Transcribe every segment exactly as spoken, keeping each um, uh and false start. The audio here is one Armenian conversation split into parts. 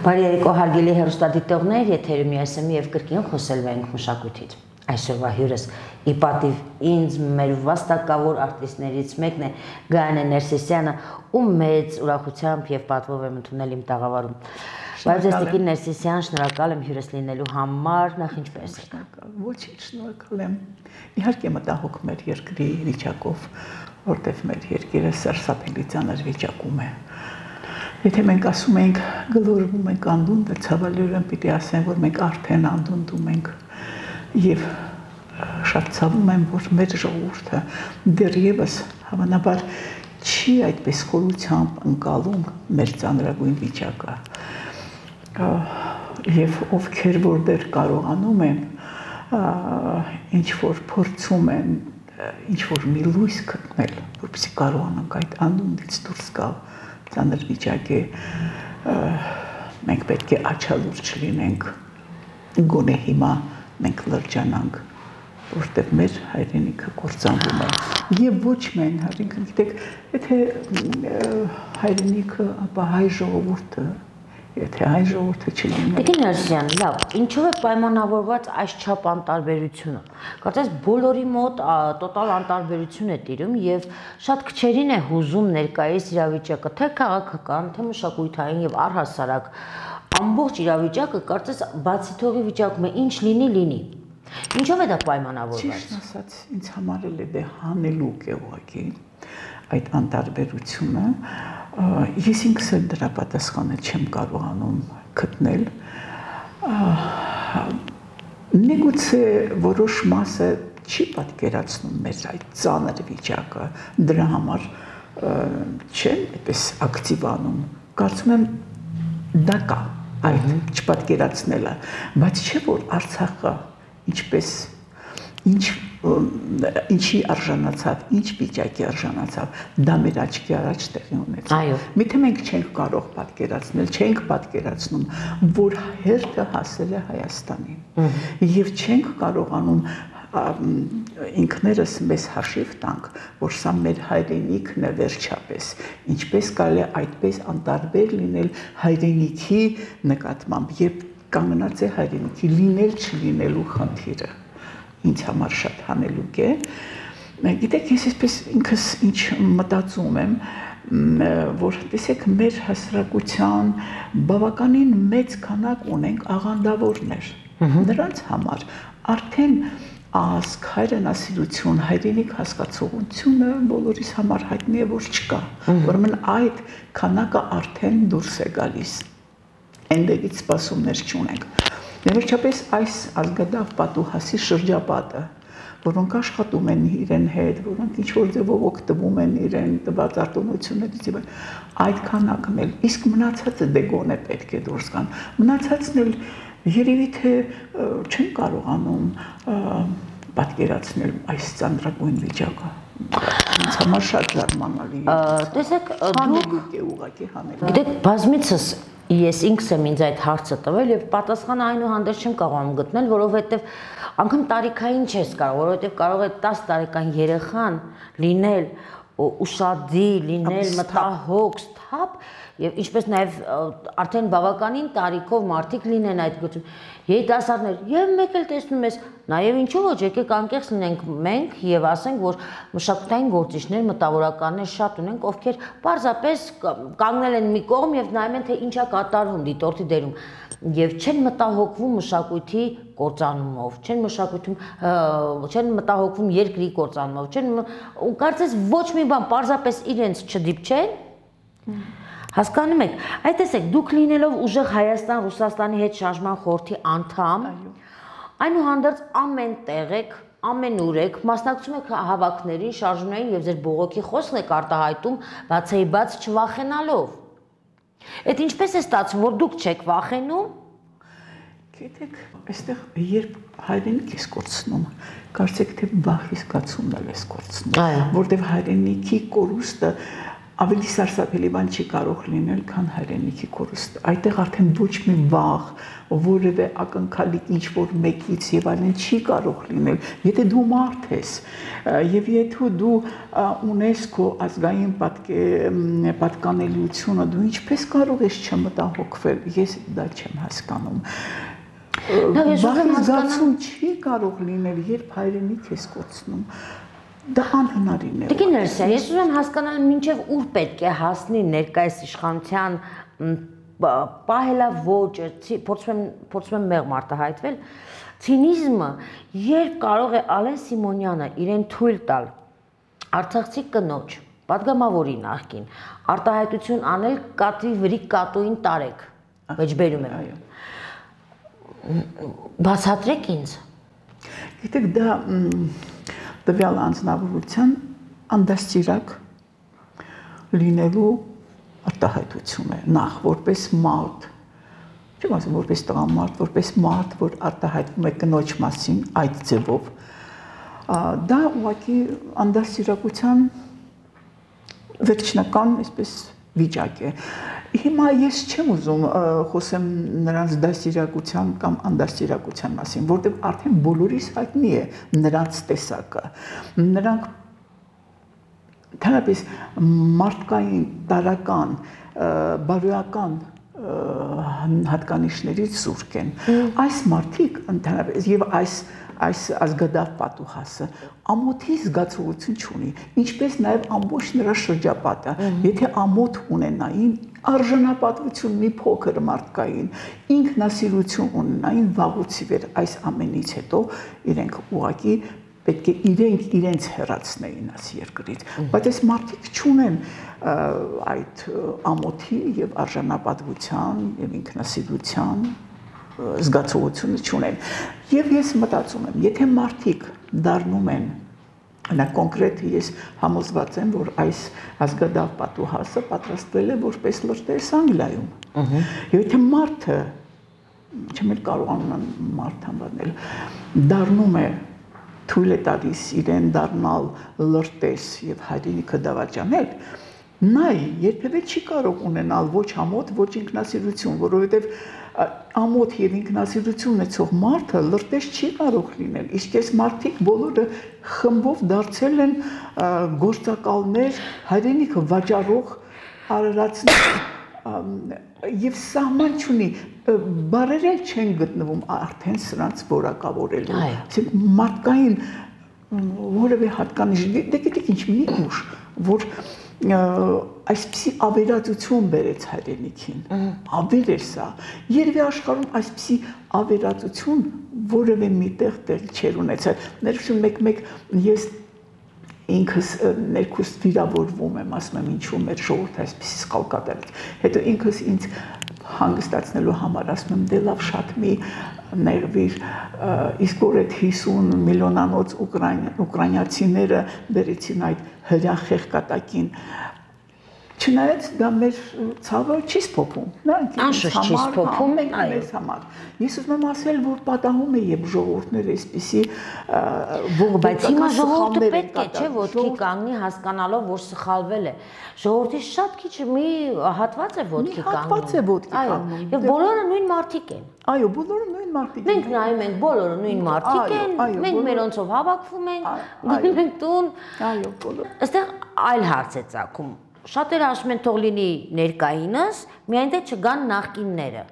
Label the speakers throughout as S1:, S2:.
S1: Բարի երեկո հարգելի հեռուստադիտողներ, եթերում ես եմ եւ կրկին խոսելու ենք մշակույթից։ Այսօրվա հյուրս ի պատիվ ինձ մեր վաստակավոր արտիստներից մեկն է Գայանե Ներսիսյանը, ում մեծ ուրախությամբ եւ պատվով եմ ընդունել իմ տաղավարում։ Բայց ես Տիկին Ներսիսյան, շնորհակալ եմ հյուրս լինելու համար, նախ ինչպես եք։
S2: Ոչինչ, շնորհակալ եմ։ Իհարկե մտահոգ մեր երկրի վիճակով, որտեղ մեր երկիրը սարսափելի ծանր վիճակում է։ Եթե մենք ասում ենք գլորվում ենք անդունդը, ցավալիորեն պիտի ասեմ, որ մենք արդեն անդունդում ենք եւ շատ ցավում եմ, որ մեր ժողովուրդը դեռևս հավանաբար չի այդպես խորությամբ ընկալում մեր ծանրագույն վիճակը։ Եվ ովքեր որ դեռ կարողանում են ինչ որ փորձում են ինչ որ մի լույս գտնել, որպեսզի կարողանանք այդ անդունդից դուրս գալ ծանր վիճակի, մենք պետք է աչալուրջ լինենք, գոնե հիմա մենք լրջանանք, որտեղ մեր հայրենիքը կործանվում է, եւ ոչ միայն հայրենիքը, գիտեք, եթե հայրենիքը, ապա հայ ժողովուրդը, եթե հայ ժողովուրդը չլիներ։
S1: Տիկին Ներսիսյան, լավ, ինչով է պայմանավորված այս չափ անտարբերությունը։ Կարծես բոլորի մոտ տոտալ անտարբերություն է տիրում եւ շատ քչերին է հուզում ներկայիս իրավիճակը, թե քաղաքական, թե մշակութային եւ առհասարակ ամբողջ իրավիճակը կարծես բացի թողի վիճակում է, ինչ լինի լինի։ Ինչով է դա պայմանավորված։
S2: Ճիշտ ասած, ինձ համար էլ է դե հանելուկ է ուղղակի այդ անտարբերությունը։ Ես ինքս էլ դրա պատասխանը չեմ կարողանում գտնել։ Միգուցե որոշ մասը չի պատկերացնում մեզ այդ ծանր վիճակը, դրա համար չեն այդպես ակտիվանում։ Կարծում եմ դա կա այդ չպատկերացնելը, բայց չէ որ Արցախը ինչպես ինչ ինչի արժանացավ, ինչ վիճակի արժանացավ, դա մեր աչքի առաջ տեղի ունեցավ։ Միթե մենք չենք կարող պատկերացնել, չենք պատկերացնում, որ հերթը հասել է Հայաստանին, եւ չենք կարողանում ինքներս մեզ հաշիվ տանք, որ սա մեր հայրենիքն է վերջապես, ինչպես կարելի է այդպես անտարբեր լինել հայրենիքի նկատմամբ, երբ կանգնած է հայրենիքի լինել չլինելու խնդիրը։ Ինձ համար շատ հանելուկ է։ Գիտեք, ես այսպես ինքս ինչ մտածում եմ, որ տեսեք մեր հասարակության բավականին մեծ քանակ ունենք աղանդավորներ։ Նրանց համար արդեն ազգ, հայրենասիրություն, հայրենիք հասկացողությունը բոլորիս համար հայտնի է, որ չկա։ Ուրեմն այդ քանակը արդեն դուրս է գալիս։ Այնտեղից սպասումներ չունենք։ Վերջապես այս ազգադահ պատուհասի շրջապատը, որոնք աշխատում են իրեն հետ, որոնք ինչ-որ ձևով օգտվում են իրեն տված արտոնություններից, այդ քանակն էլ, իսկ մնացածը դե գոնե պետք է դուրս գան։ Մնացածն էլ երևի թե չեն կարողանում պատկերացնել այս ծանրագույն վիճակը։ Ինձ համար շատ զարմանալի է։
S1: Տեսեք,
S2: հանելուկ է ուղղակի հանելուկ։
S1: Գիտեք, բազմիցս ես ինքս եմ ինձ այդ հարցը տվել եւ պատասխանը այնուհանդերձ չեմ կարողանում գտնել, որովհետեւ անգամ տարիքային չես կարող, որովհետեւ կարող է տասը տարեկան երեխան լինել ուշադիր, լինել մտահոգ, սթափ եւ ինչպես նաեւ արդեն բավականին տարիքով մարդիկ լինեն այդ գծում։ Երիտասարդներ եւ մեկ էլ տեսնում ես, նաեւ ինչու ոչ, եկեք անկեղծ լինենք մենք եւ ասենք, որ մշակութային գործիչներ, մտավորականներ շատ ունենք, ովքեր պարզապես կանգնել են մի կողմ եւ նայում են, թե ինչ է կատարվում դիտորդի դերում եւ չեն մտահոգվում մշակույթի կործանումով, չեն մշակույթում չեն մտահոգվում երկրի կործանումով, չեն ու կարծես ոչ մի բան պարզապես իրենց չդիպչեն։ Հասկանում եք, այդ տեսեք, դուք լինելով ուժեղ Հայաստան-Ռուսաստանի հետ շարժման խորհրդի անդամ, այնուհանդերձ ամեն տեղ եք, ամենուր եք, մասնակցում եք հավաքներին, շարժումներին եւ ձեր բողոքի խոսքն եք արտահայտում բացեի բաց չվախենալով։ Այդ ինչպես է ստացվում, որ դուք չեք վախենում։
S2: Գիտեք, այստեղ երբ հայրենիք ես կորցնում, կարծեք թե վախի զգացումն էլ ես կորցնում, որտեղ հայրենիքի կորուստը ավելի սարսափելի բան չի կարող լինել, քան հայրենիքի կորուստը։ Այդտեղ արդեն ոչ մի վախ, որևէ ակնկալիք ինչ-որ մեկից եւ այլն չի կարող լինել, եթե դու մարդ ես, եւ եթե դու ունես քո ազգային պատկանելիությունը, դու ինչպես կարող ես չմտահոգվել, ես դա չեմ հասկանում։ Վախի զգացում չի կարող լինել, երբ հայրենիք ես կորցնում։ Դա անհնարին է։
S1: Տիկին Ներսիա, ես ուզում եմ հասկանալ մինչև ուր պետք է հասնի ներկայիս իշխանության պահելավ ոճը, փորձում եմ մեղմ արտահայտվել, ցինիզմը, երբ կարող է Ալեն Սիմոնյանը իրեն թույլ տալ արցախցի կնոջ, պատգամավորի նախկին, արտահայտություն անել կատվի վրի կատուին տարեք, մեջբերում եմ։ Բացատրեք ինձ։
S2: Գիտեք, դա տվյալ անձնավորության անդաստիրակ լինելու արտահայտություն է, նախ որպես մարդ, չեմ ասում որպես տղամարդ, որպես մարդ, որ արտահայտվում է կնոջ մասին այդ ձևով, դա ուղղակի անդաստիրակության վերջնական, այսպես վիճակ է։ Հիմա ես չեմ ուզում խոսեմ նրանց դաստիարակության կամ անդաստիարակության մասին, որտեղ արդեն բոլորիս հայտնի է նրանց տեսակը։ Նրանք թերապես մարդկային, տարական, բարոյական հատկանիշներից զուրկ են։ Այս մարդիկ ընդհանրապես եւ այս այս ազգադավ պատուհասը ամոթի զգացողություն չունի, ինչպես նաև ամբողջ նրա շրջապատը, եթե ամոթ ունենային, արժանապատվություն մի փոքր մարդկային, ինքնասիրություն ունենային, վաղուց ի վեր այս ամենից հետո իրենք ուղղակի պետք է իրենք իրենց հեռացնեին այս երկրից, բայց այս մարդիկ չունեն այդ ամոթի եւ արժանապատվության եւ ինքնասիրության զգացողությունը չունեն։ Եվ ես մտածում եմ, եթե մարդիկ դառնում են, նա կոնկրետ ես համոզված եմ, որ այս ազգադավ պատուհասը պատրաստվել է որպես լրտես Անգլիայում։ Եվ եթե մարդը, չեմ էլ կարողանում մարդ անվանել, դառնում է թույլ է տալիս իրեն դառնալ լրտես եւ հայրենիքը դավաճանել, նա երբևէ չի կարող ունենալ ոչ ամոթ, ոչ ինքնասիրություն, որովհետեւ ամոթ եւ ինքնասիրություն ունեցող մարդը լրտես չի կարող լինել, իսկ այս մարդիկ բոլորը խմբով դարձել են գործակալներ, հայրենիքը վաճառող արարածներ եւ սահման չունի, բարեր էլ չեն գտնվում արդեն սրանց որակավորելու, ասենք մարդկային որևէ հատկանիշ, դե գիտեք ինչ մի ուժ, որ այսպիսի ավերածություն բերեց հայրենիքին, ավեր էր սա, երևի աշխարհում այսպիսի ավերածություն որևէ միտեղ տեղ չեր ունեցել, ներշուն մեկ-մեկ ես ինքս ներքուս վիրավորվում եմ, ասում եմ ինչու մեր ժողովուրդը այսպիսի սխալ կատարեց, հետո ինքս ինձ հանգստացնելու համար ասում եմ դե լավ շատ մի ներվիր, իսկ որ այդ հիսուն միլիոնանոց ուկրաինացիները բերեցին այդ հրախեղ կատակին, չնայած դա մեր ցավը չի սփոփում, նրանք
S1: անշուշտ չի սփոփում,
S2: մեզ համար։ Ես ուզում եմ ասել, որ պատահում է եւ ժողովուրդները այսպիսի ողբերգական
S1: բայց հիմա ժողովուրդը պետք է չէ ոտքի կանգնի հասկանալով, որ սխալվել է։ Ժողովրդի շատ քիչ մի հատված է ոտքի կանգնում։
S2: Հատված է ոտքի կանգնում։
S1: Եվ բոլորը նույն մարդիկ են։
S2: Այո, բոլորը նույն մարդիկ են։
S1: Մենք նայում ենք, բոլորը նույն մարդիկ են, մենք մերոնցով հավաքվում ենք, գնում ենք տուն։
S2: Այո, բոլորը։
S1: Այստեղ այլ հարց է ծագում։ Շատերը ասում են թող լինի ներկայինս, միայն թե չգան նախկինները։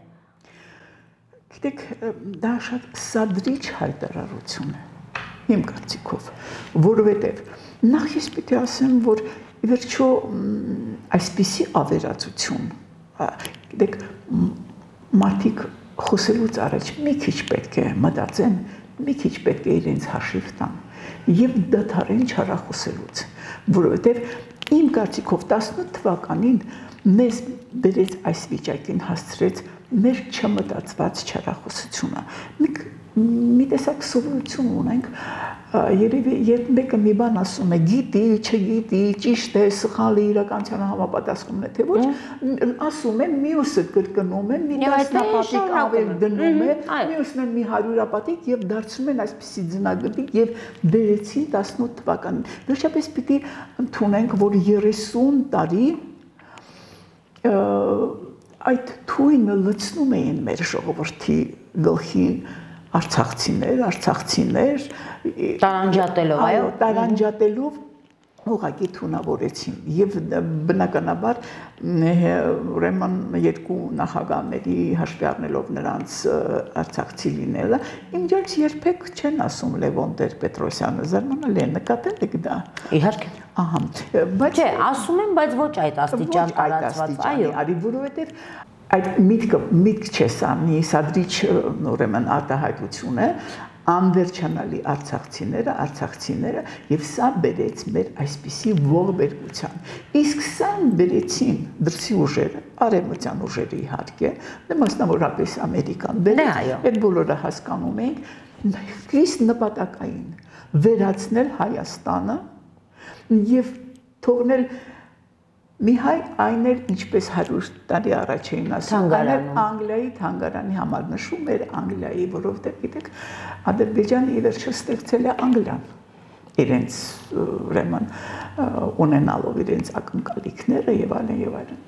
S2: Գիտեք, դա շատ սադրիչ հայտարարություն է, իմ կարծիքով, որովհետև նախ ես պիտի ասեմ, որ ի վերջո այսպիսի ավերածություն, գիտեք, մարդիկ խոսելուց առաջ մի քիչ պետք է մտածեն, մի քիչ պետք է իրենց հաշիվ տան եւ դադարեն չարախոսելուց, որովհետև իմ կարծիքով տասնութ թվականին մեզ բերեց այս վիճակին հասցրեց մեր չմտածված չարախոսությունը։ Մենք մի տեսակ սովորություն ունենք, երևի երբ մեկը մի բան ասում է, գիտի, չգիտի, ճիշտ է, սխալ է, իրականությանը համապատասխանում է, թե ոչ, ասում է, մյուսը կրկնում է, մի տասնապատիկ ավել դնում է, մյուսն էլ մի հարյուրապատիկ եւ դարձնում են այսպիսի ձնագնդիկ եւ բերեցին տասնութ թվականին։ Վերջապես պիտի ընդունենք, որ երեսուն տարի այդ թույնը լցնում էին մեր ժողովրդի գլխին արցախցիներ, արցախցիներ
S1: տարանջատելով, այո,
S2: տարանջատելով ուղղակի թունավորեցին եւ բնականաբար ուրեմն երկու նախագահների հաշվի առնելով նրանց արցախցի լինելը իմջից երբեք չեն ասում Լևոն Տեր-Պետրոսյանը զարմանալի է նկատել եք դա
S1: իհարկե
S2: ահա բայց
S1: չէ ասում են բայց ոչ այդ աստիճան տարածված այո
S2: արի որովհետեւ այդ միտքը միտք չէ սա մի սադրիչ ուրեմն արտահայտություն է անվերջանալի արցախցիները, արցախցիները եւ սա բերեց մեր այսպիսի ողբերգության։ Իսկ սա բերեցին դրսի ուժերը, արևմտյան ուժերը իհարկե, դե մասնավորապես Ամերիկան բերեց, այդ բոլորը հասկանում ենք, քրիստ նպատակային վերացնել Հայաստանը եւ թողնել մի հայ այն էլ ինչպես հարյուր տարի առաջ էին ասում, Անգլիայի թանգարանի համար նշում էր Անգլիայի, որովհետև գիտեք, Ադրբեջանը ի վերջո ստեղծել է Անգլիան, իրենց ուրեմն ունենալով իրենց ակնկալիքները եւ այլն եւ այլն։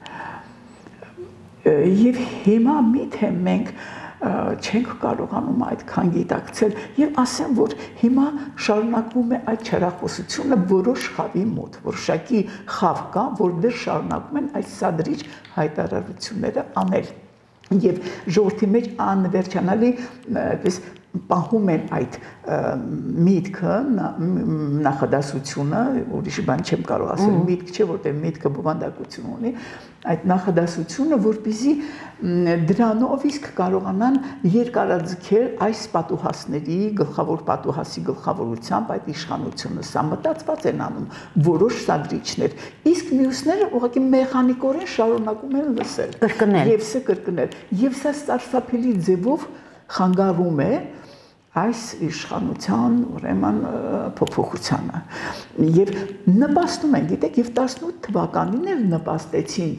S2: Եվ հիմա միթե մենք չենք կարողանում այդքան գիտակցել եւ ասեմ որ հիմա շարունակվում է այդ չարախոսությունը որոշ խավի մոտ որոշակի խավ կա որ դեռ շարունակում են այդ սադրիչ հայտարարությունները անել եւ ժողովրդի մեջ անվերջանալի այդպես պահում են այդ միտքը նախադասությունը ուրիշ բան չեմ կարող ասել միտք չէ որտեղ միտքը բովանդակություն ունի այդ նախադասությունը որպեսզի դրանով իսկ կարողանան երկարաձգել այս պատուհասների գլխավոր պատուհասի գլխավորությամբ այդ իշխանությունը սա մտածված են անում որոշ սադրիչներ իսկ մյուսները ուղղակի մեխանիկորեն շարունակում են լսել
S1: կրկնել
S2: եւ սա կրկնել եւ սա սարսափելի ձևով խանգարում է այս իշխանության ուրեմն փոփոխությանը եւ նպաստում են գիտեք եւ տասնութ թվականին էլ նպաստեցին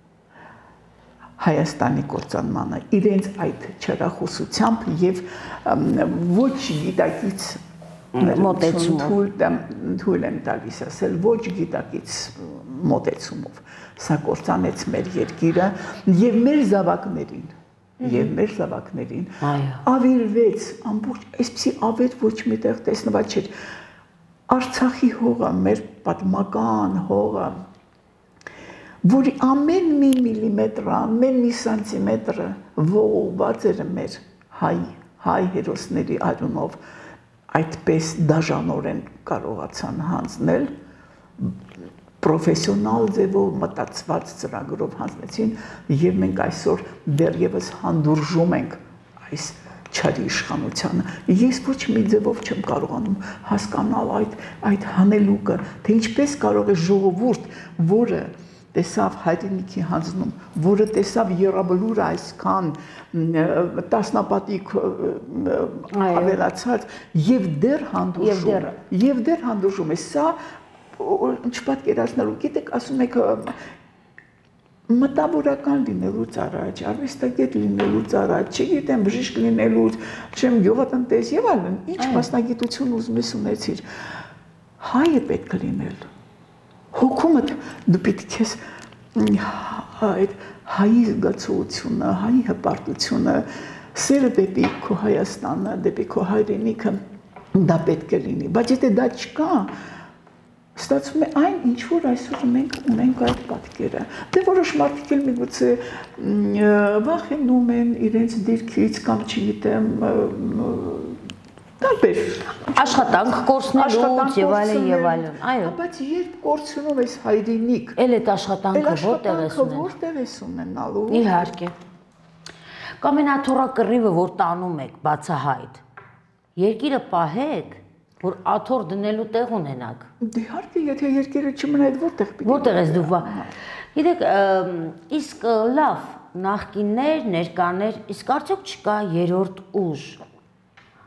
S2: Հայաստանի կործանմանը իրենց այդ չարախոսությամբ եւ ոչ գիտակից մոտեցումով թույլ եմ տալիս ասել ոչ գիտակից մոտեցումով սա կործանեց մեր երկիրը եւ մեր զավակներին եւ մեր զավակներին ավիրվեց ամբողջ այսպիսի ավեր ոչ միտեղ տեսնված չէր Արցախի հողը մեր պատմական հողը որի ամեն մի միլիմետր ամեն մի սանտիմետրը ողողված էր մեր հայ հայ հերոսների արյունով այդպես դաժանորեն կարողացան հանձնել պրոֆեսիոնալ ձևով մտածված ծրագրով հանձնեցին եւ մենք այսօր դեռևս հանդուրժում ենք այս չարի իշխանությանը ես ոչ մի ձևով չեմ կարողանում հասկանալ այդ այդ հանելուկը թե ինչպես կարող է ժողովուրդ որը տեսավ հայրենիքի հանձնում որը տեսավ եռաբլուրը այսքան տասնապատիկ ավելացած եւ դեռ հանդուրժում եւ դեռ հանդուրժում է սա չպատկերացնելու գիտեք ասում եք մտավորական լինելուց առաջ արվեստագետ լինելուց առաջ չգիտեմ բժիշկ լինելուց չեմ գյուղատնտես եւ այլն ինչ մասնագիտություն ուզում ես ունեցիր հայ է պետք լինել հոգումդ դու պետք ես այդ հայի զգացողությունը հայի հպարտությունը սերը դեպի քո Հայաստանը դեպի քո հայրենիքը դա պետք է լինի բայց եթե դա չկա ստացվում է այն ինչ որ այսօր մենք ունենք այդ պատկերը դե որոշ մարդիկ էլ միգուցե վախենում են իրենց դիրքից կամ չգիտեմ տարբեր
S1: աշխատանք կորցնելուց եւ այլն եւ այլն այո
S2: բայց երբ կորցնում ես հայրենիք
S1: էլ այդ աշխատանքը որտեղ ես ունենալու
S2: որտեղ ես ունենալու
S1: իհարկե կամ այն աթոռակռիվը որ տանում եք բացահայտ երկիրը պահեք որ աթոռ դնելու տեղ ունենաք։
S2: Իհարկե, եթե երկիրը չմնա, այդ որտեղ պիտի։
S1: Որտեղ ես դու։ Գիտեք, իսկ լավ, նախկիններ, ներկաներ, իսկ արդյոք չկա երրորդ ուժ։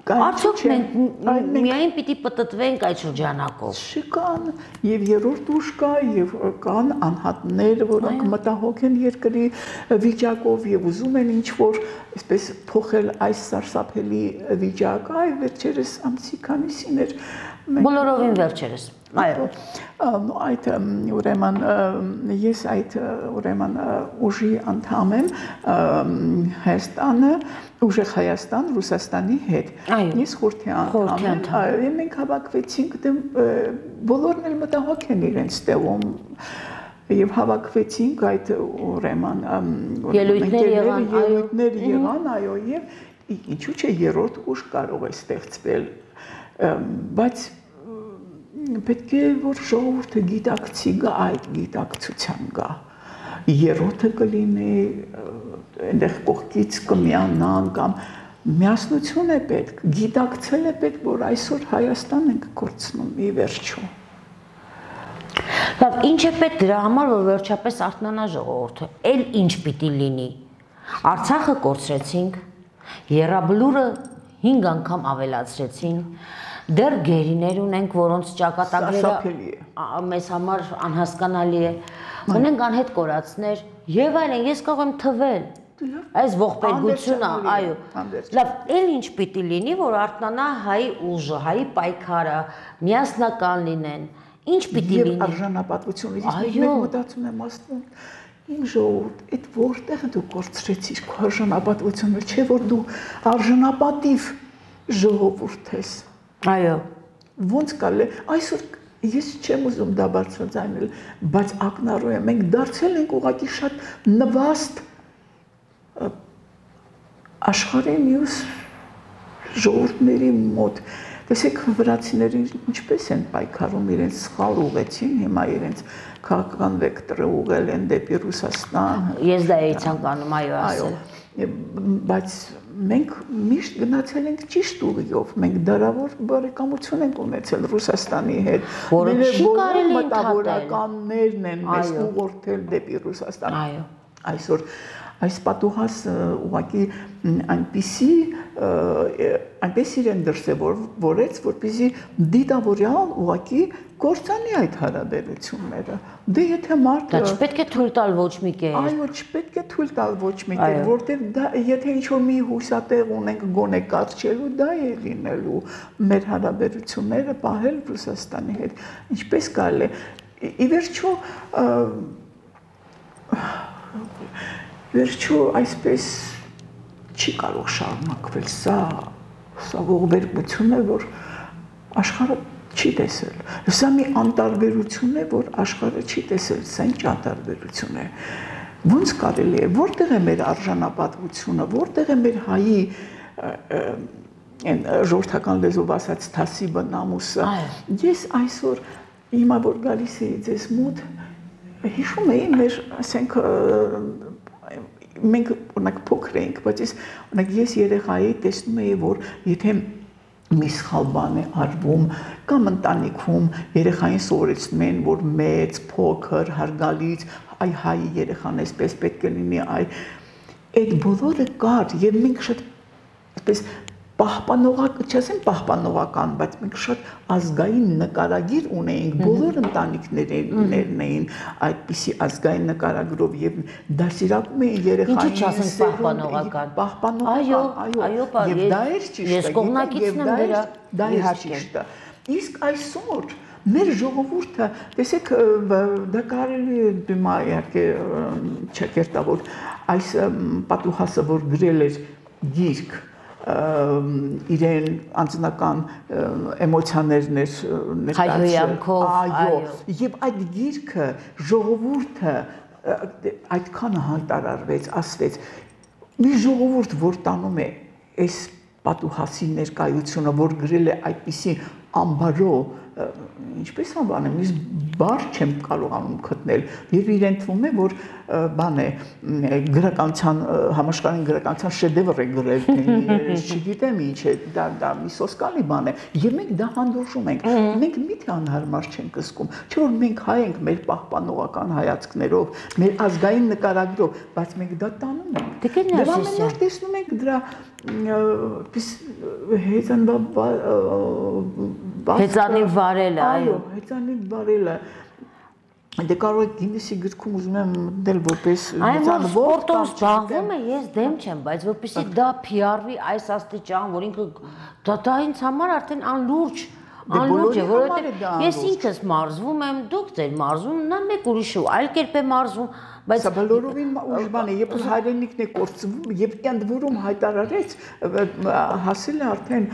S1: Արդյոք մենք միայն պիտի պտտվենք այդ շրջանակով։
S2: Չկան եւ երրորդ ուժ կա եւ կան անհատներ, որոնք մտահոգ են երկրի վիճակով եւ ուզում են ինչ որ այսպես փոխել այս սարսափելի վիճակը, այ վերջերս ամսի քանիսին էր
S1: բոլորովին վերջերս։ Այո։
S2: Այդ ուրեմն ես այդ ուրեմն ուժի անդամ եմ Հայաստանը, ուժեղ Հայաստան, Ռուսաստանի հետ։ Ես խորհրդի անդամ եմ։ Մենք հավաքվեցինք, բոլորն էլ մտահոգ են իրենց տեղում եւ հավաքվեցինք այդ ուրեմն
S1: ելույթներ եղան,
S2: ելույթներ եղան, այո, եւ ինչու՞ չէ երրորդ ուժ կարող է ստեղծվել, բայց պետք է որ ժողովուրդը գիտակցի գա այդ գիտակցության գա երրորդը կլինի այնտեղ կողքից կմիանան կամ միասնություն է պետք գիտակցել է պետք որ այսօր Հայաստան ենք կորցնում ի վերջո
S1: լավ ինչ է պետք դրա համար որ վերջապես արթնանա ժողովուրդը էլ ինչ պիտի լինի Արցախը կորցրեցինք Եռաբլուրը հինգ անգամ ավելացրեցին Դեռ գերիներ ունենք, որոնց ճակատագրերը մեզ համար անհասկանալի է։ Ունենք անհետ կորածներ եւ այլն, ես կարող եմ թվել։ Այս ողբերգությունը, այո։ Լավ, էլ ինչ պիտի լինի, որ արթնանա հայ ուժը, հայ պայքարը, միասնական լինեն։ Ինչ պիտի լինի։
S2: Եվ արժանապատվությունը, ես մեկ մտածում եմ աստծուն, իմ ժողովուրդ, այդ որտեղ դու կորցրեցիր քո արժանապատվությունը, չէ՞ որ դու արժանապատիվ ժողովուրդ ես։
S1: Այո,
S2: ոնց կարելի այսօր ես չեմ ուզում դա բարձրաձայնել, բայց ակնառու է մենք դարձել ենք ուղղակի շատ նվաստ աշխարհի մյուս ժողովուրդների մոտ։ Տեսեք վրացիները ինչպես են պայքարում իրենց սխալ ուղեցին, հիմա իրենց քաղաքական վեկտորը ուղղել են դեպի Ռուսաստան։
S1: Ես դա էի ցանկանում, այո, ասել։
S2: Բայց մենք միշտ գնացել ենք ճիշտ ուղիով, մենք դարավոր բարեկամություն ենք ունեցել Ռուսաստանի հետ,
S1: որը չի կարելի
S2: մտավորականներն են մեզ ուղղորդել դեպի Ռուսաստան։
S1: Այո։
S2: Այսօր այս պատուհասը ուղղակի այնպիսի այնպես իրեն դրսևորվեց, որպեսզի դիտավորյալ ուղղակի կործանի այդ հարաբերությունները։ Դե եթե մարդը
S1: դա չպետք է թույլ տալ ոչ մի կեր։
S2: Այո, չպետք է թույլ տալ ոչ մի կեր, որտեղ դա եթե ինչ-որ մի հուսատեղ ունենք գոնե կարճելու, դա է լինելու մեր հարաբերությունները պահել Ռուսաստանի հետ։ Ինչպես կարելի է։ Ի վերջո Վերջո այսպես չի կարող շարունակվել, սա սա ողբերգություն է, որ աշխարհը չի տեսել։ Սա մի անտարբերություն է, որ աշխարհը չի տեսել, սա ինչ անտարբերություն է։ Ոնց կարելի է, որտեղ է մեր արժանապատվությունը, որտեղ է մեր հայի այն ժողովրդական լեզվով ասած թասիբը, նամուսը։ Ես այսօր հիմա որ գալիս էի ձեզ մոտ, հիշում էի մեր, ասենք մենք օրինակ փոքր էինք, բայց ես օրինակ ես երեխայի տեսնում էի, որ եթե մի սխալ բան է արվում կամ ընտանիքում երեխային սովորեցնում են, որ մեծ, փոքր, հարգալից, այ հայի երեխան էսպես պետք է լինի, այ այդ բոլորը կար եւ մենք շատ այսպես պահպանողակ, չասեմ պահպանողական, բայց մենք շատ ազգային նկարագիր ունեինք, բոլոր ընտանիքներն էին այդպիսի ազգային նկարագրով եւ դասիրակում էին երեխային։
S1: Ինչու՞ չասենք պահպանողական։
S2: Պահպանողական, այո, եւ դա էր ճիշտը։
S1: Ես կողմնակիցն եմ դրա,
S2: դա էր ճիշտը։ Իսկ այսօր մեր ժողովուրդը, տեսեք, դա կարելի է դիմա իհարկե չկերտավոր այս պատուհասը, որ գրել էր գիրք իրեն անձնական էմոցիաներն էր
S1: ներկայացրել,
S2: այո, եւ այդ գիրքը ժողովուրդը այդքան հայտարարվեց, ասվեց, մի ժողովուրդ, որ տանում է այս պատուհասի ներկայությունը, որ գրել է այդպիսի ամբարո ինչպես անվանեմ, ես բառ չեմ կարողանում գտնել, եւ իրեն թվում է, որ բան է գրականության համաշխարհային գրականության շեդևր է գրել, թե չգիտեմ ինչ է, դա դա մի սոսկալի բան է, եւ մենք դա հանդուրժում ենք։ Մենք միթե անհարմար չենք զգում, չէ՞ որ մենք հայ ենք մեր պահպանողական հայացքներով, մեր ազգային նկարագրով, բայց մենք դա տանում ենք։ Դե ամենուր տեսնում ենք դրա
S1: հեծանիվ վարելը, այո,
S2: հեծանիվ վարելը։ Դե կարող եք Գիննեսի գրքում ուզում եմ մտնել որպես
S1: հեծանվող սպորտով զբաղվում է, ես դեմ չեմ, բայց որպեսզի դա փիարվի այս աստիճան, որ ինքը դա ինձ համար արդեն անլուրջ անլուրջ է, որովհետև ես ինքս մարզվում եմ, դուք ձեր մարզվում, նա մեկ ուրիշ ու այլ կերպ է մարզվում, բայց
S2: սա բոլորովին ուժ բան է, երբ հայրենիքն է կորցվում, եւ ընդ որում հայտարարեց, հասել է արդեն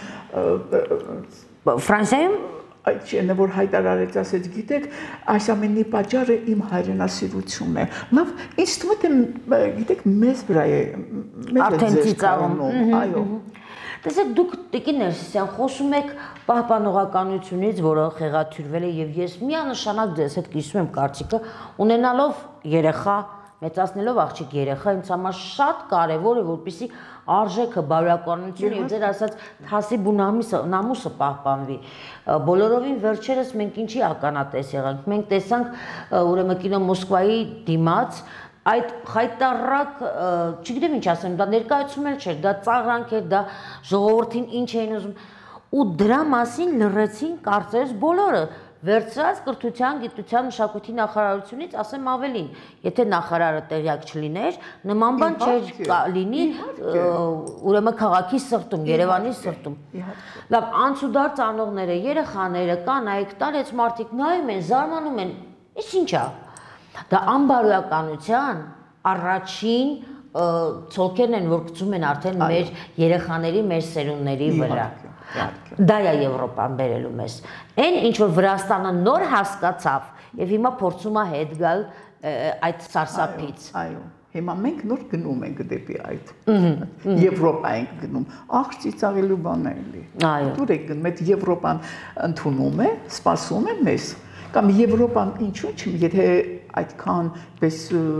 S1: Ֆրանսիայում
S2: այդ չէ, որ հայտարարեց, ասեց, գիտեք, այս ամենի պատճառը իմ հայրենասիրությունն է։ Լավ, ինձ թվում է, գիտեք, մեզ վրա է, մեր է ձեզ կառնում, այո։
S1: Տեսեք, դուք Տիկին Ներսիսյան խոսում եք պահպանողականությունից, որը խեղաթյուրվել է, եւ ես միանշանակ ձեզ հետ կիսում եմ կարծիքը, ունենալով երեխա, մեծացնելով աղջիկ երեխա, ինձ համար շատ կարևոր է, որպեսզի արժեքը, բարոյականությունը եւ ձեր ասած հասիբ ու նամուսը պահպանվի։ Բոլորովին վերջերս մենք ինչի ականատես եղանք։ Մենք տեսանք ուրեմն կինո Մոսկվայի դիմաց այդ խայտարակ, չգիտեմ ինչ ասեմ, դա ներկայացում էլ չէր, դա ծաղրանք էր, դա ժողովրդին ինչ էին ուզում, ու դրա մասին լռեցին կարծես բոլորը։ Վերցրած կրթության, գիտության, մշակույթի նախարարությունից ասեմ ավելին, եթե նախարարը տեղյակ չլիներ, նման բան չէր լինի ուրեմն քաղաքի սրտում, Երևանի սրտում։ Լավ, անցուդարձ անողները, երեխաները, կանայք, տարեց մարդիկ նայում են, զարմանում են, իսկ ինչ է։ Դա անբարոյականության առաջին ցոլքերն են, որ գցում են արդեն մեր երեխաների, մեր սերունդների վրա։ Դա է Եվրոպան բերելու մեզ։ Այն ինչ որ Վրաստանը նոր հասկացավ եւ հիմա փորձում է հետ գալ այդ սարսափից։
S2: Այո, հիմա մենք նոր գնում ենք դեպի այդ։ Եվրոպա ենք գնում։ Աղ ծիծաղելու բան է էլի։ Դուր եք գնում, այդ Եվրոպան ընդունում է, սպասում է մեզ։ Կամ Եվրոպան ինչու՞ չի, եթե այդքան պես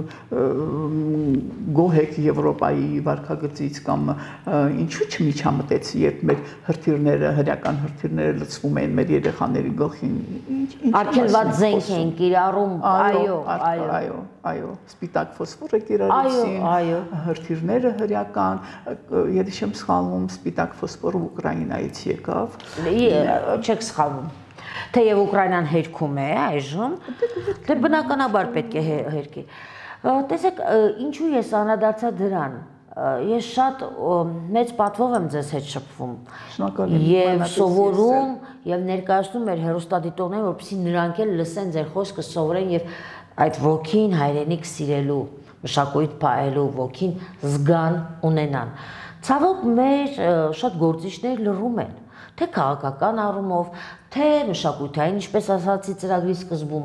S2: գոհ եք Եվրոպայի վարքագծից կամ ինչու՞ չմիջամտեց, երբ մեր հրթիռները, հրական հրթիռները լցվում են մեր երեխաների գլխին,
S1: արգելված զենք են կիրառում, այո, այո,
S2: այո, այո, սպիտակ ֆոսֆորը կիրառեցին, հրթիռները հրական, եթե չեմ սխալվում, սպիտակ ֆոսֆորը Ուկրաինայից եկավ։
S1: Չեք սխալվում։ Թեև Ուկրաինան հերքում է այժմ, դե բնականաբար պետք է հերկի։ Տեսեք, ինչու ես անդրադարձա դրան, ես շատ մեծ պատվով եմ ձեզ հետ շփվում եւ սովորում եւ ներկայացնում մեր հեռուստադիտողներին, որպեսզի նրանք էլ լսեն ձեր խոսքը, սովորեն եւ այդ ոգին հայրենիք սիրելու, մշակույթ փայելու ոգին զգան, ունենան։ Ցավոք մեր շատ գործիչներ լռում են, թե քաղաքական առումով, թե մշակութային, ինչպես ասացի ծրագրի սկզբում։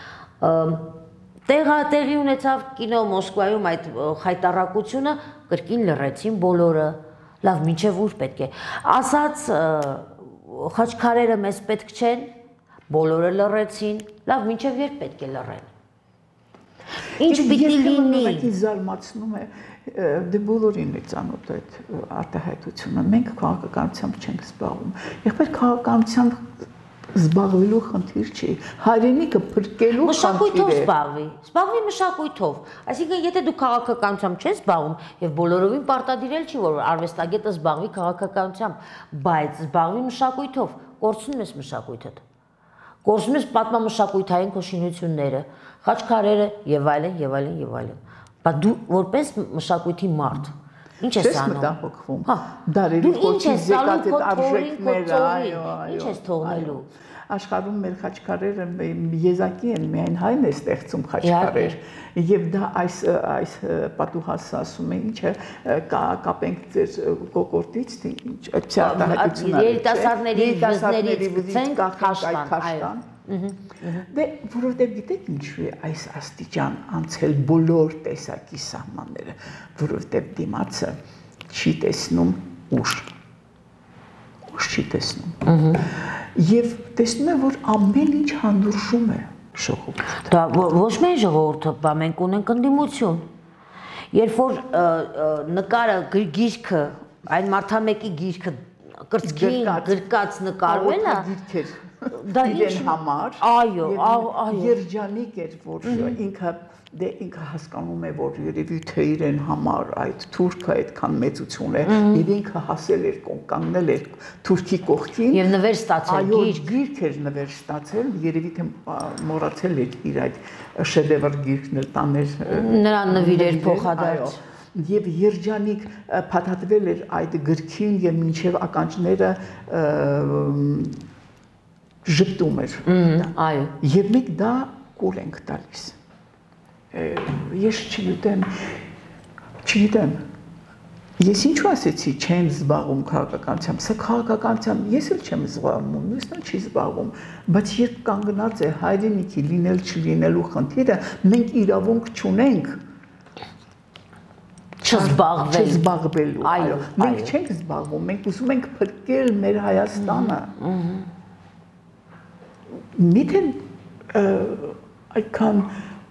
S1: Տեղի ունեցավ կինո Մոսկվայում այդ խայտառակությունը, կրկին լռեցին բոլորը, լավ, մինչև ուր պետք է։ Ասաց խաչքարերը մեզ պետք չեն, բոլորը լռեցին, լավ, մինչև երբ պետք է լռեն։ Ինչ պիտի լինի։
S2: Մեկի զարմացնում է, դե բոլորին է ծանոթ այդ արտահայտությունը, մենք քաղաքականությամբ չենք զբաղվում։ Եղբայր քաղաքականությամբ զբաղվելու խնդիր չի, հայրենիքը փրկելու խնդիր է։
S1: Մշակույթով զբաղվի, զբաղվի մշակույթով։ Այսինքն, եթե դու քաղաքականությամբ չես զբաղվում, եւ բոլորովին պարտադիրել չի, որ արվեստագետը զբաղվի քաղաքականությամբ, բայց զբաղվի մշակույթով, կորցնում ես մշակույթդ։ Կորցնում ես պատմամշակութային քո շինությունները, խաչքարերը եւ այլն, եւ այլն, եւ այլն։ Բայց դու որպես մշակույթի մարդ ինչ ես անում։
S2: Չես մտահոգվում։ Դարերի կոչի զեկած այդ արժեքները, այո, այո։
S1: Ինչ ես թողնելու։
S2: Աշխարհում մեր խաչքարերը եզակի են, միայն հայն է ստեղծում խաչքարեր։ Եվ դա այս այս պատուհասը ասում է, ինչ է, կապենք ձեր կոկորտից, թե ինչ, այդ արտահայտությունը։
S1: Երիտասարդների վզներից գցենք քաշտան։
S2: Դե որովհետև գիտեք ինչու է այս աստիճան անցել բոլոր տեսակի սահմանները, որովհետև դիմացը չի տեսնում ուժ, ուժ չի տեսնում։ Եվ տեսնում եմ, որ ամեն ինչ հանդուրժում է ժողովուրդը։
S1: Դա ոչ միայն ժողովուրդը, բա մենք ունենք ընդդիմություն։ Երբ որ նկարը գիրքը, այն մարդամեկի գիրքը կրծքին գրկած նկարվել է, դա
S2: իրեն համար,
S1: այո, այո,
S2: երջանիկ էր, որ ինքը դե ինքը հասկանում է, որ երևի թե իրեն համար այդ թուրքը այդքան մեծություն է, եւ ինքը հասել էր կանգնել էր թուրքի կողքին
S1: եւ նվեր ստացել
S2: գիրք, այո, գիրք էր նվեր ստացել, երևի թե մոռացել էր իր այդ շեդևր գիրքն էլ տաներ
S1: նրան նվիրեր փոխադարձ
S2: եւ երջանիկ փաթաթվել էր այդ գրքին եւ մինչեւ ականջները ժպտում էր
S1: այո
S2: եւ մենք դա կուլ ենք տալիս ես չգիտեմ չգիտեմ ես ինչու ասեցի չեմ զբաղվում քաղաքականությամբ սա քաղաքականությամբ ես էլ չեմ զբաղվում մյուսն էլ չի զբաղվում բայց երբ կանգնած է հայրենիքի լինել չլինելու խնդիրը մենք իրավունք չունենք
S1: չզբաղվել
S2: չզբաղվելու այո մենք չենք զբաղվում մենք ուզում ենք փրկել մեր Հայաստանը միթե այդքան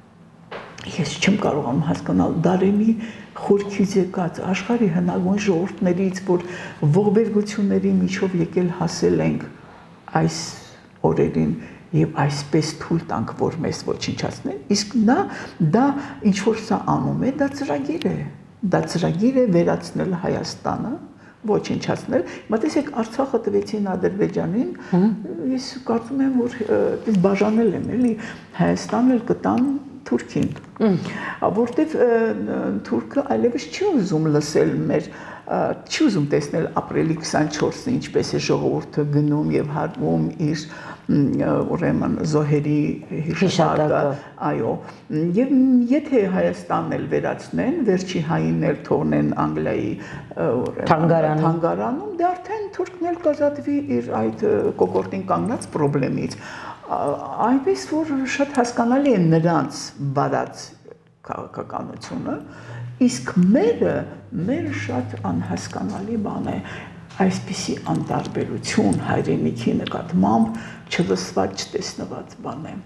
S2: ես չեմ կարողանում հասկանալ Դարենի խորքից եկած աշխարհի հնագույն ժողովուրդներից, որ ողբերգությունների միջով եկել հասել ենք այս օրերին եւ այսպես թույլ տանք, որ մեզ ոչնչացնեն, իսկ նա դա ինչ որ սա անում է, դա ծրագիր է, դա ծրագիր է վերացնել Հայաստանը, ոչնչացնել։ Հիմա տեսեք Արցախը տվեցին Ադրբեջանին, ես կարծում եմ, որ ես բաժանել եմ, էլի Հայաստանն էլ կտան Թուրքին, որտեվ թուրքը այլևս չի ուզում լսել մեր, չի ուզում տեսնել ապրիլի քսանչորսը ինչպես է ժողովուրդը գնում եւ հարվում իր ուրեմն զոհերի հիշատակը, այո, եւ եթե Հայաստանն էլ վերացնեն, վերջի հային էլ թողնեն Անգլիայի թանգարանում, դե արդեն թուրքն էլ կազատվի իր այդ կոկորտին կանգնած խնդրից այնպես որ շատ հասկանալի է նրանց բարած քաղաքականությունը իսկ մերը մերը շատ անհասկանալի բան է այսպիսի անտարբերություն հայրենիքի նկատմամբ չլսված չտեսնված բան է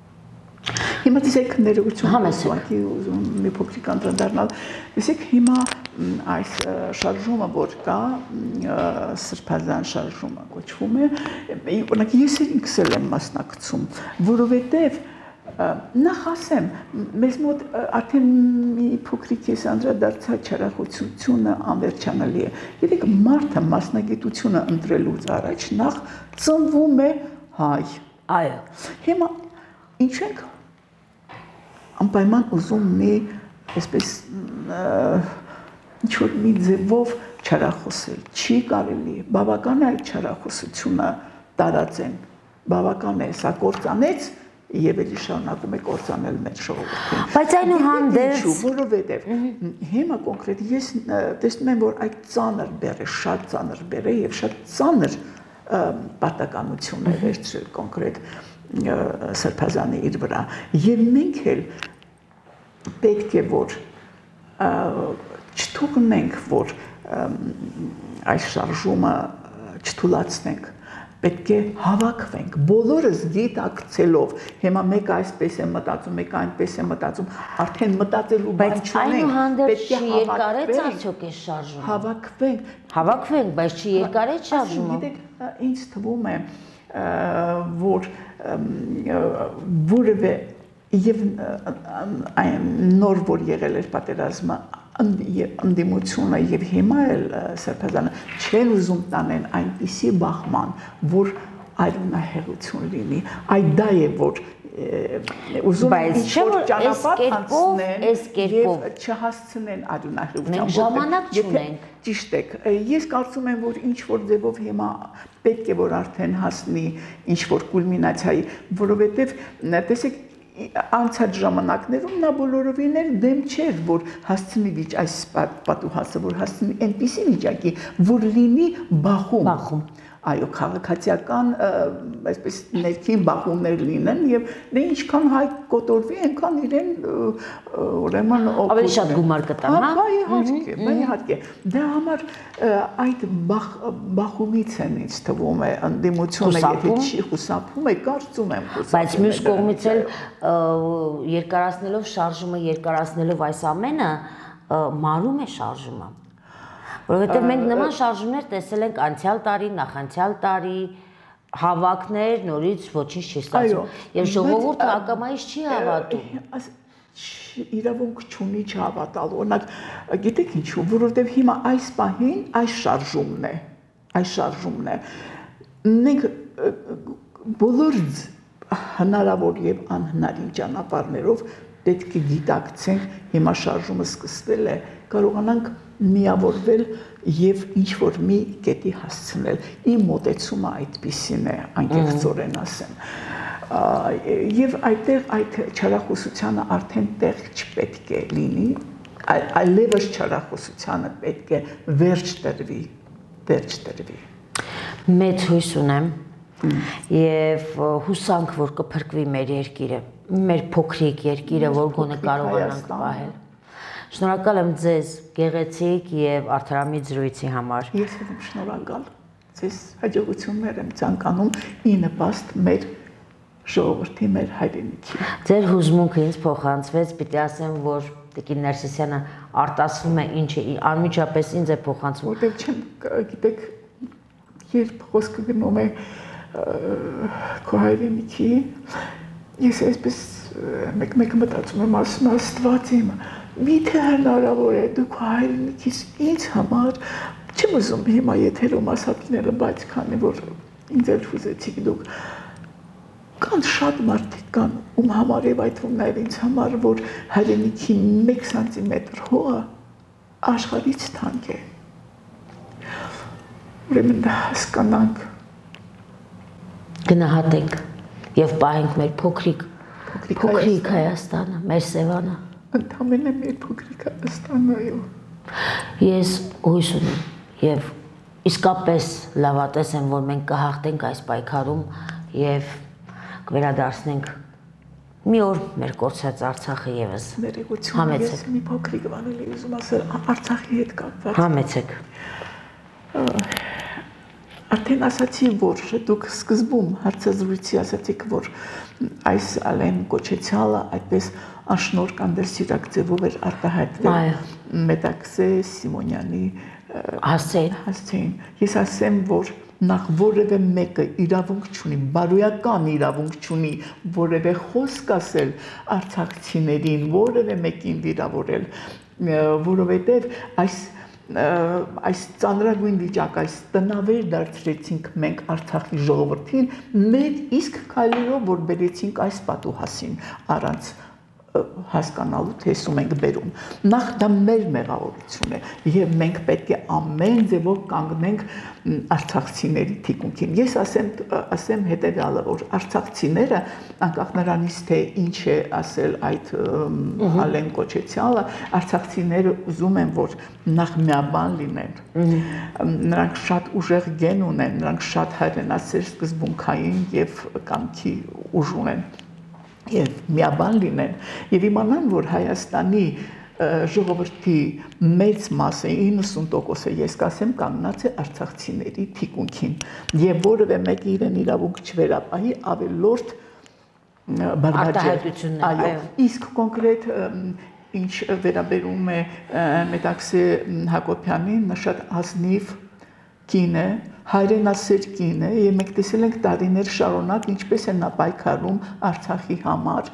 S2: հիմա տեսեք ներողություն համեսուակի ուզում մի փոքրիկ անդրադառնալ տեսեք հիմա այս շարժումը որ կա սրբազան շարժումը կոչվում է օրինակ ես ինքս եմ մասնակցում որովհետև նախ ասեմ մեզ մոտ արդեն մի փոքրիկ ես անդրադարձա չարախոսությունը անվերջանալի է գիտեք մարդը մասնագիտությունը ընտրելուց առաջ նախ ծնվում է հայ
S1: այո
S2: հիմա ինչ ենք անպայման ուզում մի այսպես ինչ-որ մի ձևով չարախոսել, չի կարելի, բավական է այդ չարախոսությունը տարածեն, բավական է, սա կործանեց եւ էլի շարունակում է կործանել մեր ժողովրդին։
S1: Բայց այնուհանդերձ,
S2: որովհետեւ հիմա կոնկրետ ես տեսնում եմ, որ այդ ծանր բեռը, շատ ծանր բեռ է եւ շատ ծանր պարտականություն է վերցրել կոնկրետ սրբազանի իր վրա եւ մենք էլ պետք է որ չթողնենք որ այս շարժումը չթուլացնենք պետք է հավաքվենք բոլորս գիտակցելով հիմա մեկը այսպես է մտածում մեկը այնպես է մտածում արդեն մտածելու բան չունենք
S1: պետք է երկարեց արդյոք այս շարժումը
S2: հավաքվենք
S1: հավաքվենք բայց չի երկարեց շարժումը
S2: գիտեք ինձ թվում է որ որևէ եւ նոր որ եղել էր պատերազմը ընդդիմությունը եւ հիմա էլ սրբազանը չեն ուզում տանեն այնպիսի բախման որ արյունահեղություն լինի այդ դա է որ ուզում ինչ-որ ճանապարհ անցնեն եւ չհասցնեն արյունահեղության
S1: մենք ժամանակ չունենք
S2: ճիշտ եք ես կարծում եմ որ ինչ-որ ձևով հիմա պետք է որ արդեն հասնի ինչ-որ կուլմինացիայի որովհետեւ տեսեք անցած ժամանակներում նա բոլորովին էլ դեմ չէր որ հասցնի վիճ այս պատուհասը որ հասցնի այնպիսի վիճակի որ լինի բախում
S1: բախում
S2: այո, քաղաքացիական այսպես ներքին բախումներ լինեն եւ դե ինչքան հայ կոտորվի, այնքան իրեն ուրեմն
S1: ավելի շատ գումար կտան, հա։
S2: Բա իհարկե, բա իհարկե։ Դրա համար այդ բախումից են ինձ թվում է ընդդիմությունը եթե չի խուսափում է, կարծում եմ խուսափում։
S1: Բայց մյուս կողմից էլ երկարացնելով շարժումը, երկարացնելով այս ամենը մարում է շարժումը։ Որովհետև մենք նման շարժումներ տեսել ենք անցյալ տարի, նախանցյալ տարի, հավաքներ, նորից ոչինչ չի ստացվում։ Եվ ժողովուրդը ակամայից չի հավատում։
S2: Իրավունք չունի չհավատալու։ Օրինակ, գիտեք ինչու, որովհետև հիմա այս պահին այս շարժումն է, այս շարժումն է։ Մենք բոլոր հնարավոր եւ անհնարին ճանապարհներով պետք է գիտակցենք, հիմա շարժումը սկսվել է, կարողանանք միավորվել եւ ինչ որ մի կետի հասցնել։ Իմ մոտեցումը այդպիսին է, անկեղծորեն ասեմ։ Եվ այդտեղ այդ չարախոսությանը արդեն տեղ չպետք է լինի, այլևս չարախոսությանը պետք է վերջ տրվի, վերջ տրվի։
S1: Մեծ հույս ունեմ եւ հուսանք, որ կփրկվի մեր երկիրը, մեր փոքրիկ երկիրը, որ գոնե կարողանանք պահել։ Շնորհակալ եմ ձեզ գեղեցիկ եւ արդարամիտ զրույցի համար։
S2: Ես եմ շնորհակալ։ Ձեզ հաջողություններ եմ ցանկանում ի նպաստ մեր ժողովրդի, մեր հայրենիքի։
S1: Ձեր հուզմունքը ինձ փոխանցվեց, պիտի ասեմ, որ Տիկին Ներսիսյանը արտասվում է ինչը անմիջապես ինձ է փոխանցվում։
S2: Որտեղ չեմ, գիտեք, երբ խոսքը գնում է քո հայրենիքի, ես այսպես մեկ-մեկ մտածում եմ, ասում Աստված իմ, միթե հնարավոր է դուք հայրենիքից ինձ համար, չեմ ուզում հիմա եթերում ասածները, բայց քանի որ ինձ էլ հուզեցիք դուք, կան շատ մարդիկ կան, ում համար եւ այդ թվում ինձ համար, որ հայրենիքի մեկ սանտիմետր հողը աշխարհից թանկ է։ Ուրեմն հասկանանք,
S1: գնահատենք եւ պահենք մեր փոքրիկ փոքրիկ Հայաստանը, մեր Սևանը։
S2: Ընդամենը մեր փոքրիկ Հայաստանը, այո։
S1: Ես հույս ունեմ եւ իսկապես լավատես եմ, որ մենք կհաղթենք այս պայքարում եւ կվերադարձնենք մի օր մեր կորցրած Արցախը եւս։
S2: Ներեգություն, ես մի փոքրիկ բան էլ ուզում ասել Արցախի հետ կապված։
S1: Համեցեք։
S2: Արդեն ասացի, որ դուք սկզբում հարցազրույցի ասացիք, որ այս Ալեն Կոչեցյալը այդպես անշնորհ անդերսիրակ ձևով էր արտահայտվել Մետաքսե Սիմոնյանի հասցեին։ Ես ասեմ, որ նախ որևէ մեկը իրավունք չունի, բարոյական իրավունք չունի որևէ խոսք ասել արցախցիներին, որևէ մեկին վիրավորել, որովհետև այս այս ծանրագույն վիճակ, այս տնավեր դարձրեցինք մենք Արցախի ժողովրդին, մեր իսկ քայլերով, որ բերեցինք այս պատուհասին առանց հասկանալու, թե եսում ենք բերում։ Նախ դա մեր մեղավորություն է եւ մենք պետք է ամեն ձևով կանգնենք արցախցիների թիկունքին։ Ես ասեմ, ասեմ հետեւյալը, որ արցախցիները, անկախ նրանից, թե ինչ է ասել այդ Ալեն Կոչեցյալը, արցախցիները ուզում են, որ նախ միաբան լինեն։ Նրանք շատ ուժեղ գեն ունեն, նրանք շատ հայրենասեր սկզբունքային եւ կամքի ուժ ունեն։ Եվ միաբան լինեն եւ իմանան, որ Հայաստանի ժողովրդի մեծ մասը իննսուն տոկոսը ես կասեմ կանգնած է արցախցիների թիկունքին եւ որևէ մեկը իրեն իրավունք չվերապահի ավելորդ
S1: բարգավաճ։
S2: Այո, իսկ կոնկրետ ինչ վերաբերում է Մետաքսե Հակոբյանին, նա շատ ազնիվ կին է, հայրենասեր կին է եւ մենք տեսել ենք տարիներ շարունակ ինչպես է նա պայքարում Արցախի համար։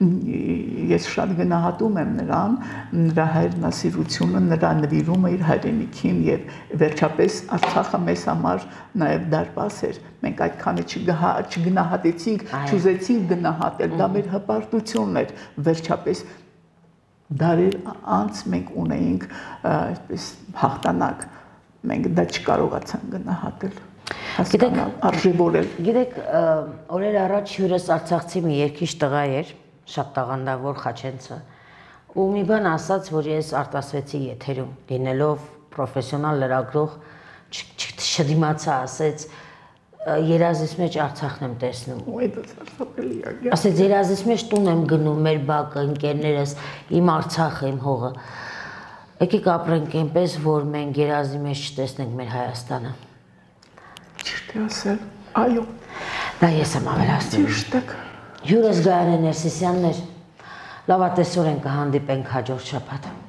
S2: Ես շատ գնահատում եմ նրան, նրա հայրենասիրությունը, նրա նվիրումը իր հայրենիքին եւ վերջապես Արցախը մեզ համար նաեւ դարպաս էր։ Մենք այդքանը չգնահատեցինք, չուզեցինք գնահատել, դա մեր հպարտությունն էր։ Վերջապես դարեր անց մենք ունեինք այսպես հաղթանակ, մենք դա չկարողացանք գնահատել, հասկանալ, արժևորել։
S1: Գիտեք, օրեր առաջ հյուրս արցախցի մի երկիչ տղա էր, շատ տաղանդավոր Խաչենցը, ու մի բան ասաց, որ ես արտասվեցի եթերում, լինելով պրոֆեսիոնալ լրագրող, չդիմացա, ասեց, երազիս մեջ Արցախն եմ տեսնում։
S2: Ոյ դա սարսափելի է։
S1: Ասեց երազիս մեջ տուն եմ գնում, մեր բակը, ընկերներս, իմ Արցախը, իմ հողը։ Եկեք ապրենք այնպես, որ մենք երազի մեջ չտեսնենք մեր Հայաստանը։
S2: Ճիշտ է ասել։ Այո։
S1: Դա ես եմ ավելացնում։
S2: Ճիշտ է։
S1: Հյուրս Գայանե Ներսիսյանն էր։ Լավատեսորեն կհանդիպենք հաջորդ շաբաթ։